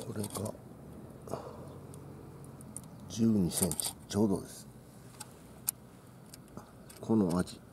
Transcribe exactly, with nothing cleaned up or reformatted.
これがじゅうにセンチちょうどです。このアジ